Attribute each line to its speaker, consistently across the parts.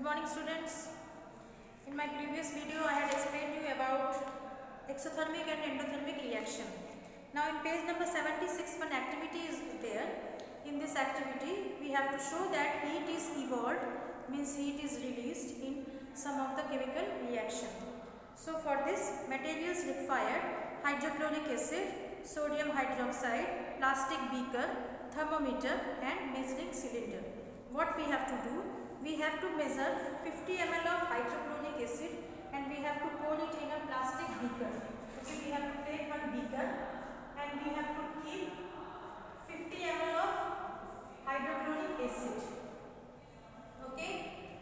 Speaker 1: morning students. In my previous video I had explained you about exothermic and endothermic reaction. Now in page number 76 one activity is there. In this activity we have to show that heat is evolved, means heat is released in some of the chemical reaction. So for this materials required: hydrochloric acid, sodium hydroxide, plastic beaker, thermometer and measuring cylinder. What we have to do? We have to measure 50 ml of hydrochloric acid and we have to pour it in a plastic beaker. Okay, we have to take one beaker and we have to keep 50 ml of hydrochloric acid. Okay.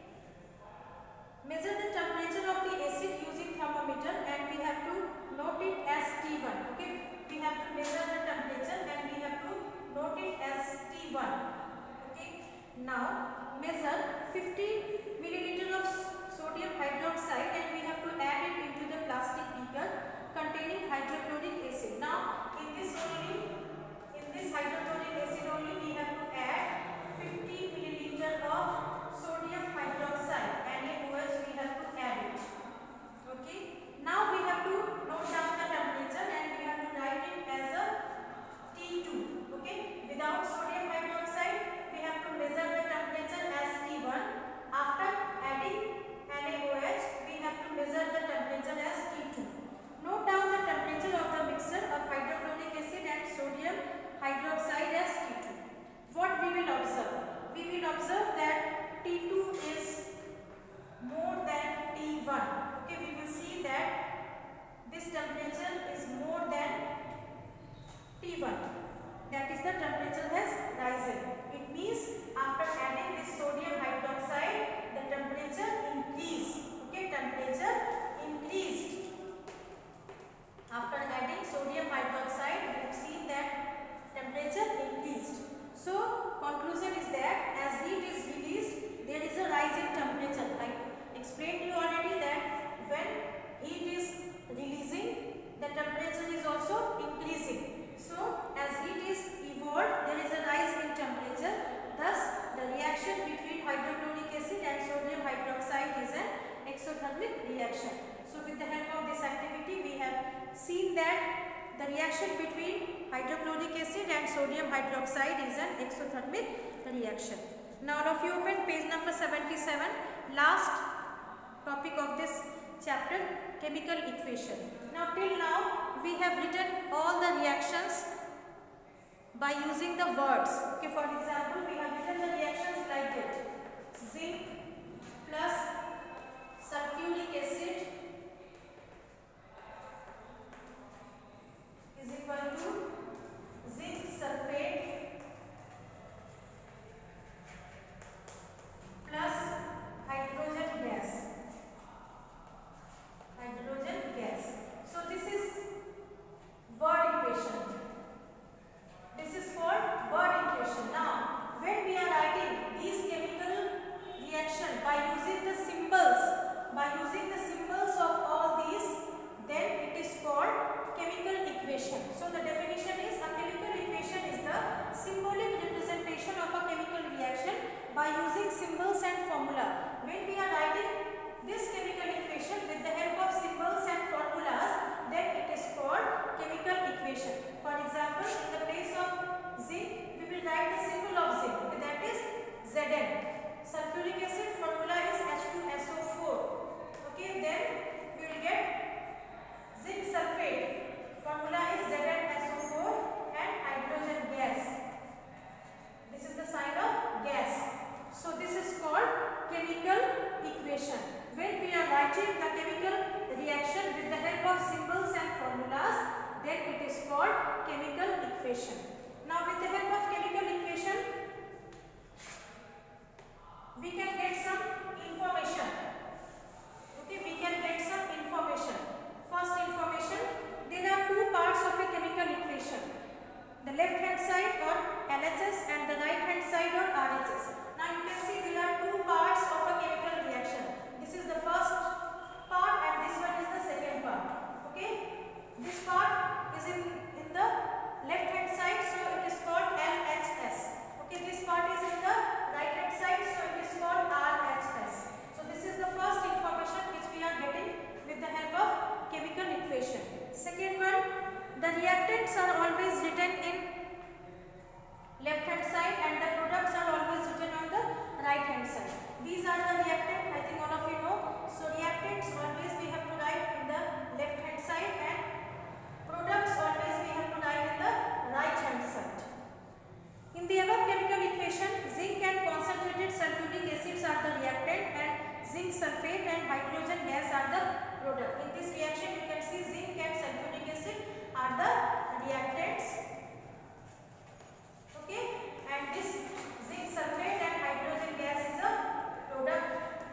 Speaker 1: Measure the temperature of the acid using thermometer and we have to note it as T1. Okay, we have to measure the temperature and we have to note it as T1. Okay. Now measure 50 milliliter of sodium hydroxide and we have to add it into the plastic beaker containing hydrochloric acid. Now in this hydrochloric acid only we have to add 50 milliliter of sodium hydroxide, NaOH we have to add it. Okay. Now we have to note down the temperature and we have to write it as a T2. Okay. Without sodium hydroxide we have to measure the temperature as T1. After adding NaOH we have to measure the temperature as T2. Note down the temperature of the mixture of hydrochloric acid and sodium hydroxide as T2. What we will observe? We will observe that T2 is more than T1. Okay, we will see that this temperature is more than T1. That is, the temperature has risen. It means after adding this sodium hydroxide, the temperature increased. Okay, temperature increased. After adding sodium hydroxide, we have seen that temperature increased. So conclusion is that as heat is released, there is a rise in temperature. I explained to you already that when heat is releasing, the temperature is also increasing. So as heat is evolved, there is a rise in temperature. Thus the reaction between hydrochloric acid and sodium hydroxide is an exothermic reaction. So with the help of this activity we have seen that the reaction between hydrochloric acid and sodium hydroxide is an exothermic reaction. Now all of you open page number 77, last topic of this chapter, chemical equation. Now till now we have written all the reactions by using the words. Okay, for example we have written the reactions like that: zinc plus sulfuric acid is equal to zinc sulfate plus hydrogen gas. Hydrogen gas. So this is word equation. This is called word equation. Now when we are writing these chemical reaction by using the symbols of all these, then it is called chemical equation. So the definition is: a chemical equation is the symbolic representation of a chemical reaction by using symbols and formula. When we are writing this chemical equation with the help of symbols and formulas, then it is called chemical equation. For example, in the place of zinc, we will write the symbol of zinc, that is Zn. Sulfuric acid formula is H2SO4. Okay, then we will get zinc sulfate formula is ZnSO4 and hydrogen gas. This is the sign of gas. So this is called chemical equation. When we are writing the chemical reaction with the help of symbols and formulas, then it is called chemical equation. Now with the help of chemical equation, zinc sulfate and hydrogen gas are the product. In this reaction you can see zinc and sulfuric acid are the reactants. Okay, and this zinc sulfate and hydrogen gas is a product.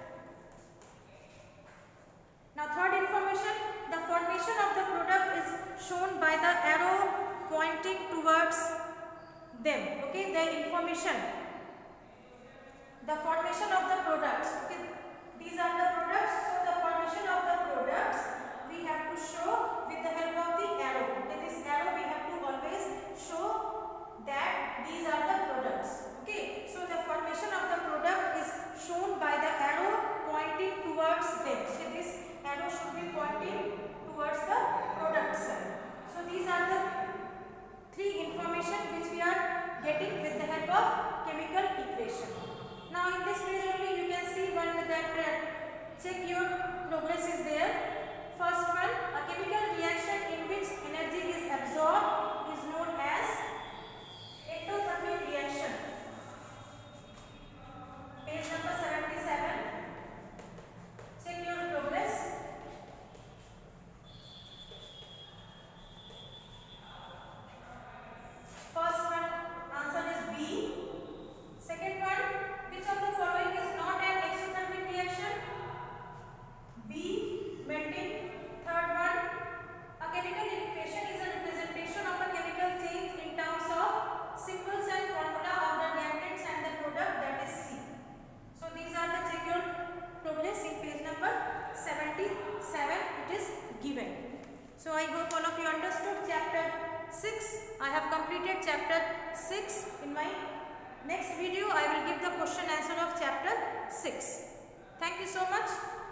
Speaker 1: Now third information, the formation of the product is shown by the arrow pointing towards them. Okay, the information, the formation of the products. Okay, these are the products. So the formation of the products we have to show with the help of the arrow. Okay, this arrow we have to always show that these are the products. Okay, so the formation of the product is shown by the arrow pointing towards them. Okay, this arrow should be pointing towards the product side. So these are the three information which we are getting with the help of chemical equation. Now in this page only you can see one that check your progress is there. First one, a chemical reaction in which energy is absorbed is known as endothermic reaction. Page number 77. Check your progress. First one answer is B. Second one, which of the following is not an exothermic reaction? B, melting. Third one, a chemical equation is a representation of a chemical change in terms of symbols and formula of the reactants and the product, that is C. So these are the check your progress in page number 77 it is given. So I hope all of you understood chapter 6. I have completed chapter 6. In my next video I will give the question answer of chapter 6. Thank you so much.